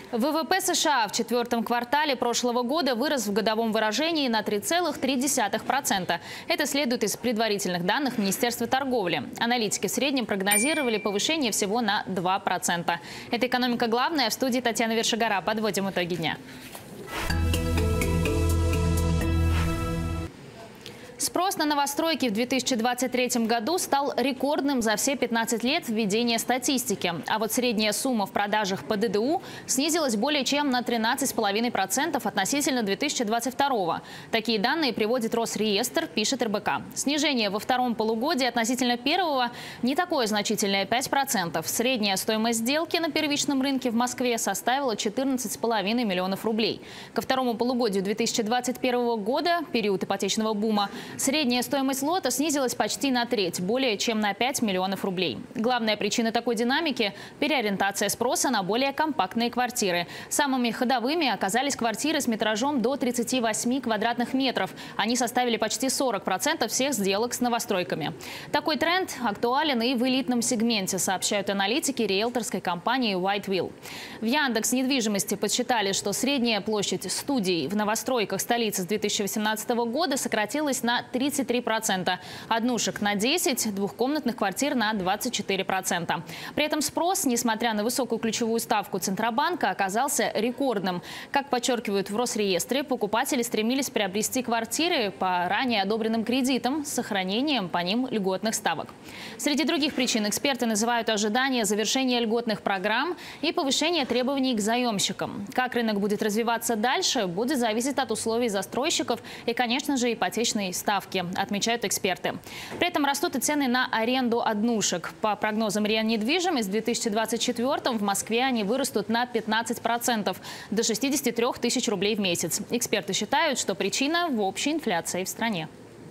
ВВП США в четвертом квартале прошлого года вырос в годовом выражении на 3,3%. Это следует из предварительных данных Министерства торговли. Аналитики в среднем прогнозировали повышение всего на 2%. Это «Экономика. Главная». В студии Татьяна Вершигора. Подводим итоги дня. Спрос на новостройки в 2023 году стал рекордным за все 15 лет введения статистики. А вот средняя сумма в продажах по ДДУ снизилась более чем на 13,5% относительно 2022. Такие данные приводит Росреестр, пишет РБК. Снижение во втором полугодии относительно первого не такое значительное – 5%. Средняя стоимость сделки на первичном рынке в Москве составила 14,5 миллионов рублей. Ко второму полугодию 2021 года, период ипотечного бума, средняя стоимость лота снизилась почти на треть, более чем на 5 миллионов рублей. Главная причина такой динамики – переориентация спроса на более компактные квартиры. Самыми ходовыми оказались квартиры с метражом до 38 квадратных метров. Они составили почти 40% всех сделок с новостройками. Такой тренд актуален и в элитном сегменте, сообщают аналитики риэлторской компании White Wheel. В Яндекс.Недвижимости подсчитали, что средняя площадь студий в новостройках столицы с 2018 года сократилась на 33%. Однушек на 10, двухкомнатных квартир на 24%. При этом спрос, несмотря на высокую ключевую ставку Центробанка, оказался рекордным. Как подчеркивают в Росреестре, покупатели стремились приобрести квартиры по ранее одобренным кредитам с сохранением по ним льготных ставок. Среди других причин эксперты называют ожидание завершения льготных программ и повышение требований к заемщикам. Как рынок будет развиваться дальше, будет зависеть от условий застройщиков и, конечно же, ипотечной ставки, отмечают эксперты. При этом растут и цены на аренду однушек. По прогнозам РИА Недвижимость, в 2024 в Москве они вырастут на 15% до 63 тысяч рублей в месяц. Эксперты считают, что причина в общей инфляции в стране.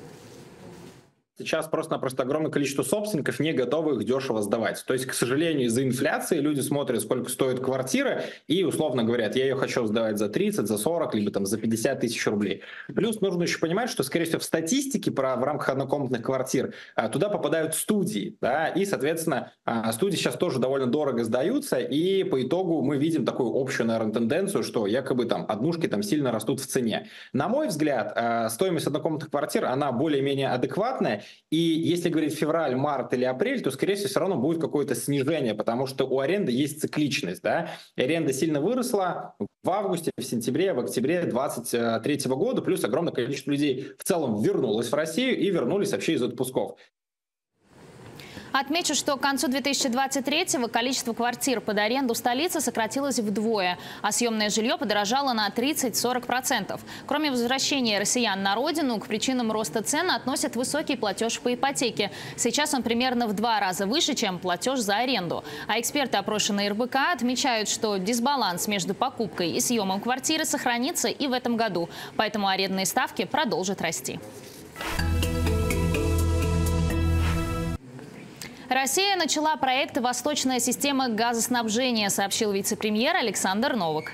Сейчас просто-напросто огромное количество собственников не готовы их дешево сдавать. То есть, к сожалению, из-за инфляции люди смотрят, сколько стоит квартира, и условно говорят, я ее хочу сдавать за 30, за 40, либо там за 50 тысяч рублей. Плюс нужно еще понимать, что, скорее всего, в статистике в рамках однокомнатных квартир туда попадают студии. Да, и, соответственно, студии сейчас тоже довольно дорого сдаются, и по итогу мы видим такую общую, наверное, тенденцию, что якобы там однушки там сильно растут в цене. На мой взгляд, стоимость однокомнатных квартир, она более-менее адекватная. И если говорить февраль, март или апрель, то, скорее всего, все равно будет какое-то снижение, потому что у аренды есть цикличность. Да? Аренда сильно выросла в августе, в сентябре, в октябре 2023 года, плюс огромное количество людей в целом вернулось в Россию и вернулись вообще из отпусков. Отмечу, что к концу 2023-го количество квартир под аренду в столице сократилось вдвое, а съемное жилье подорожало на 30–40%. Кроме возвращения россиян на родину, к причинам роста цен относят высокий платеж по ипотеке. Сейчас он примерно в 2 раза выше, чем платеж за аренду. А эксперты, опрошенные РБК, отмечают, что дисбаланс между покупкой и съемом квартиры сохранится и в этом году. Поэтому арендные ставки продолжат расти. Россия начала проект «Восточная система газоснабжения», сообщил вице-премьер Александр Новак.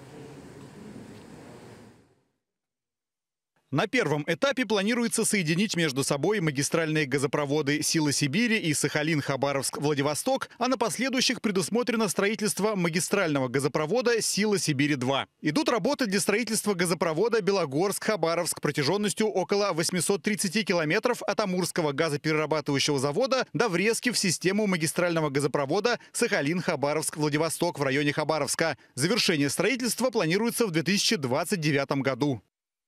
На первом этапе планируется соединить между собой магистральные газопроводы «Сила Сибири» и «Сахалин-Хабаровск-Владивосток», а на последующих предусмотрено строительство магистрального газопровода «Сила Сибири-2». Идут работы для строительства газопровода Белогорск-Хабаровск протяженностью около 830 километров от Амурского газоперерабатывающего завода до врезки в систему магистрального газопровода Сахалин-Хабаровск-Владивосток в районе Хабаровска. Завершение строительства планируется в 2029 году.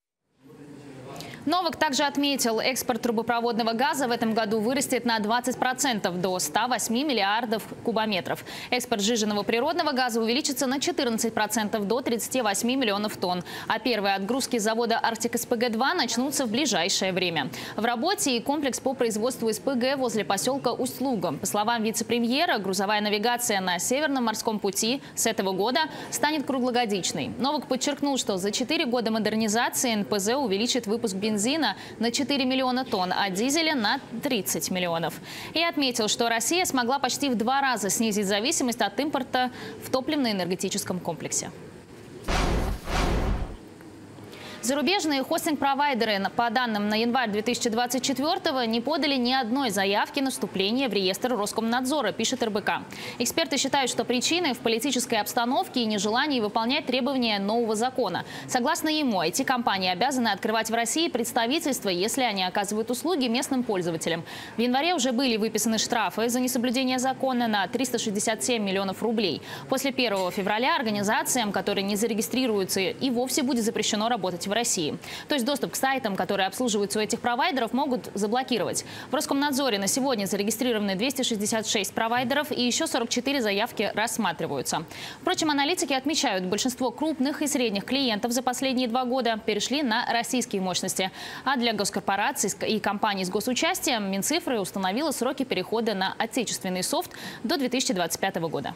Новак также отметил, экспорт трубопроводного газа в этом году вырастет на 20% до 108 миллиардов кубометров. Экспорт сжиженного природного газа увеличится на 14% до 38 миллионов тонн. А первые отгрузки завода «Арктик СПГ-2» начнутся в ближайшее время. В работе и комплекс по производству СПГ возле поселка Усть-Луга. По словам вице-премьера, грузовая навигация на Северном морском пути с этого года станет круглогодичной. Новак подчеркнул, что за 4 года модернизации НПЗ увеличит выпуск бензина на 4 миллиона тонн, а дизеля на 30 миллионов. И отметил, что Россия смогла почти в 2 раза снизить зависимость от импорта в топливно-энергетическом комплексе. Зарубежные хостинг-провайдеры, по данным на январь 2024-го, не подали ни одной заявки на вступление в реестр Роскомнадзора, пишет РБК. Эксперты считают, что причиной в политической обстановке и нежелании выполнять требования нового закона. Согласно ему, IT-компании обязаны открывать в России представительства, если они оказывают услуги местным пользователям. В январе уже были выписаны штрафы за несоблюдение закона на 367 миллионов рублей. После 1 февраля организациям, которые не зарегистрируются, и вовсе будет запрещено работать в России. То есть доступ к сайтам, которые обслуживаются у этих провайдеров, могут заблокировать. В Роскомнадзоре на сегодня зарегистрированы 266 провайдеров и еще 44 заявки рассматриваются. Впрочем, аналитики отмечают, большинство крупных и средних клиентов за последние 2 года перешли на российские мощности. А для госкорпораций и компаний с госучастием Минцифры установила сроки перехода на отечественный софт до 2025 года.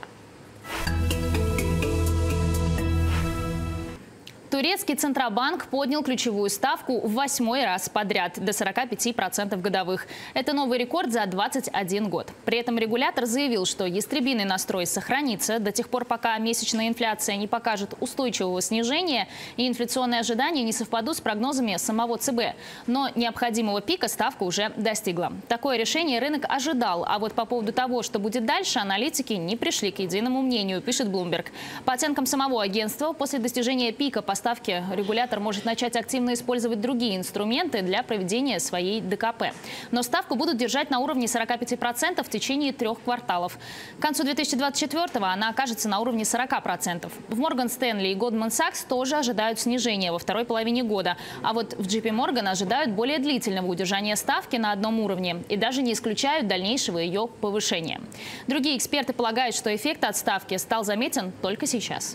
Турецкий Центробанк поднял ключевую ставку в 8-й раз подряд до 45% годовых. Это новый рекорд за 21 год. При этом регулятор заявил, что ястребиный настрой сохранится до тех пор, пока месячная инфляция не покажет устойчивого снижения и инфляционные ожидания не совпадут с прогнозами самого ЦБ. Но необходимого пика ставка уже достигла. Такое решение рынок ожидал. А вот по поводу того, что будет дальше, аналитики не пришли к единому мнению, пишет Bloomberg. По оценкам самого агентства, после достижения пика по ставке регулятор может начать активно использовать другие инструменты для проведения своей ДКП. Но ставку будут держать на уровне 45% в течение 3 кварталов. К концу 2024-го она окажется на уровне 40%. В Morgan Stanley и Goldman Sachs тоже ожидают снижения во второй половине года. А вот в JP Morgan ожидают более длительного удержания ставки на одном уровне и даже не исключают дальнейшего ее повышения. Другие эксперты полагают, что эффект от ставки стал заметен только сейчас.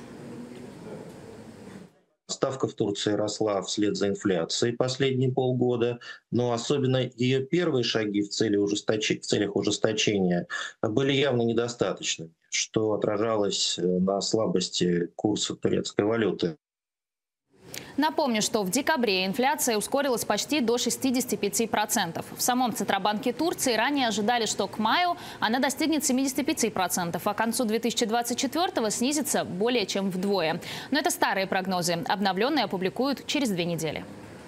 Ставка в Турции росла вслед за инфляцией последние полгода, но особенно ее первые шаги в целях ужесточения были явно недостаточными, что отражалось на слабости курса турецкой валюты. Напомню, что в декабре инфляция ускорилась почти до 65%. В самом Центробанке Турции ранее ожидали, что к маю она достигнет 75%, а к концу 2024-го снизится более чем вдвое. Но это старые прогнозы. Обновленные опубликуют через 2 недели.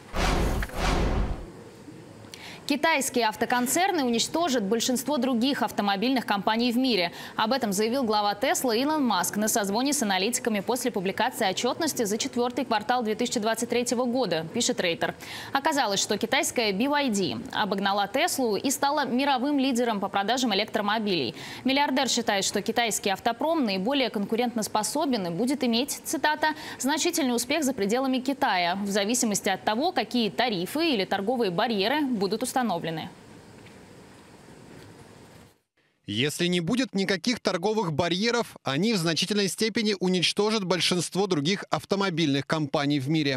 Китайские автоконцерны уничтожат большинство других автомобильных компаний в мире. Об этом заявил глава Tesla Илон Маск на созвоне с аналитиками после публикации отчетности за 4-й квартал 2023 года, пишет Рейтер. Оказалось, что китайская BYD обогнала Теслу и стала мировым лидером по продажам электромобилей. Миллиардер считает, что китайский автопром наиболее конкурентоспособен и будет иметь, цитата, «значительный успех за пределами Китая, в зависимости от того, какие тарифы или торговые барьеры будут установлены». Если не будет никаких торговых барьеров, они в значительной степени уничтожат большинство других автомобильных компаний в мире.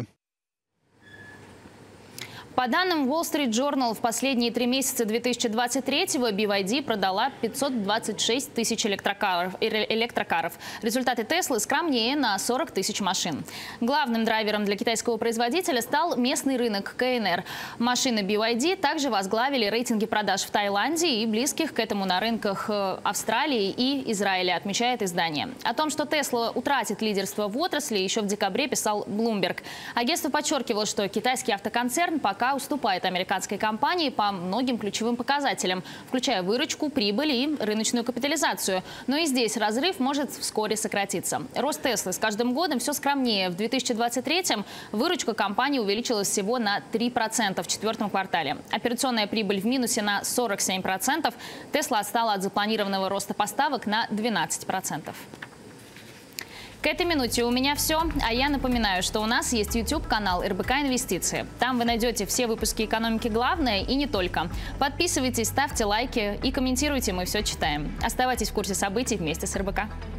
По данным Wall Street Journal, в последние 3 месяца 2023-го BYD продала 526 тысяч электрокаров. Результаты Теслы скромнее на 40 тысяч машин. Главным драйвером для китайского производителя стал местный рынок КНР. Машины BYD также возглавили рейтинги продаж в Таиланде и близких к этому на рынках Австралии и Израиля, отмечает издание. О том, что Tesla утратит лидерство в отрасли, еще в декабре писал Bloomberg. Агентство подчеркивало, что китайский автоконцерн пока уступает американской компании по многим ключевым показателям, включая выручку, прибыль и рыночную капитализацию. Но и здесь разрыв может вскоре сократиться. Рост Теслы с каждым годом все скромнее. В 2023-м выручка компании увеличилась всего на 3% в 4-м квартале. Операционная прибыль в минусе на 47%. Тесла отстала от запланированного роста поставок на 12%. К этой минуте у меня все, а я напоминаю, что у нас есть YouTube-канал РБК Инвестиции. Там вы найдете все выпуски «Экономики. Главное» и не только. Подписывайтесь, ставьте лайки и комментируйте, мы все читаем. Оставайтесь в курсе событий вместе с РБК.